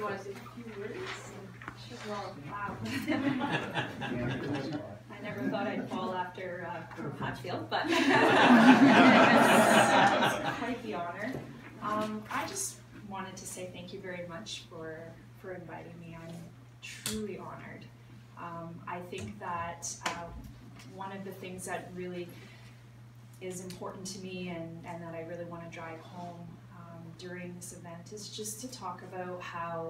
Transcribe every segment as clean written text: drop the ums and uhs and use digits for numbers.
want to say a few words? Well, wow. I never thought I'd fall after Hatfield, but quite the honor. I just wanted to say thank you very much for inviting me. I'm truly honored. I think that one of the things that really is important to me and that I really want to drive home during this event is just to talk about how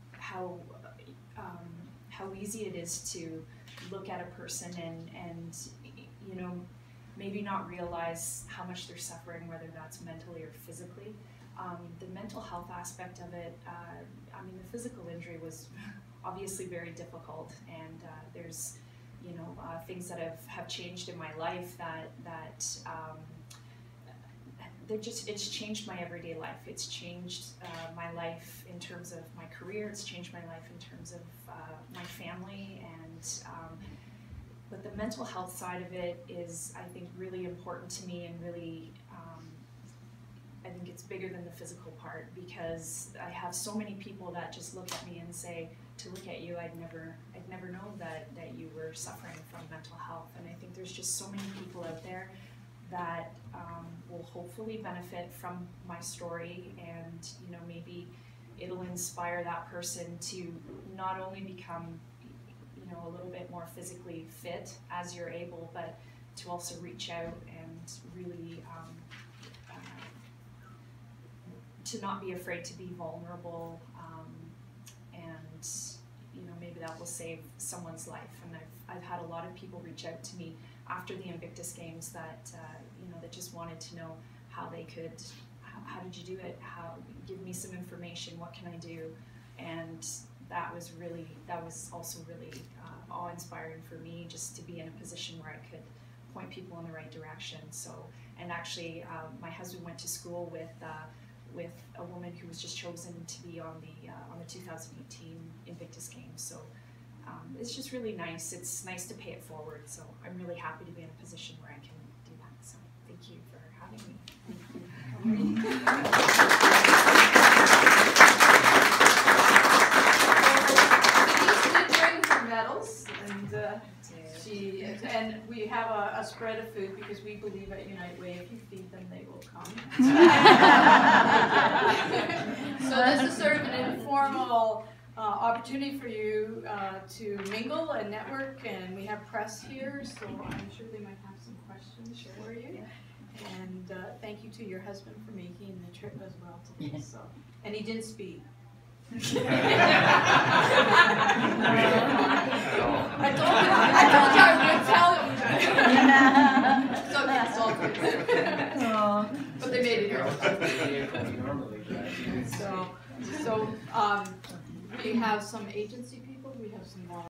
easy it is to look at a person and you know, maybe not realize how much they're suffering, whether that's mentally or physically. The mental health aspect of it, I mean, the physical injury was obviously very difficult, and there's, you know, things that have changed in my life that it's changed my everyday life. It's changed my life in terms of my career. It's changed my life in terms of my family, and but the mental health side of it is, I think, really important to me, and really I think it's bigger than the physical part, because I have so many people that just look at me and say, to look at you, I'd never know that you were suffering from mental health. And I think there's just so many people out there that will hopefully benefit from my story, and you know, maybe it'll inspire that person to not only become, you know, a little bit more physically fit as you're able, but to also reach out and really to not be afraid to be vulnerable, and you know, maybe that will save someone's life. And I've had a lot of people reach out to me after the Invictus Games that you know, that just wanted to know how they could, how did you do it? How, give me some information. What can I do? And that was also really awe-inspiring for me, just to be in a position where I could point people in the right direction. So, and actually, my husband went to school with a woman who was just chosen to be on the 2018 Invictus Games. So it's just really nice. It's nice to pay it forward. So I'm really happy to be in a position where I can do that. So thank you for having me. She did bring her medals, and we have a spread of food, because we believe at Unite Way, if you feed them, they will come. So this is sort of an informal opportunity for you to mingle and network, and we have press here, so I'm sure they might have some questions for you. And thank you to your husband for making the trip as well today. So, and he didn't speak. I told you I would tell him. So consulted. But they made it here. So we have some agency people. We have some volunteers.